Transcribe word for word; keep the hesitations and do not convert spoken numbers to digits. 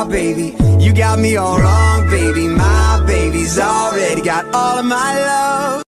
Oh baby, you got me all wrong, baby. My baby's already got all of my love.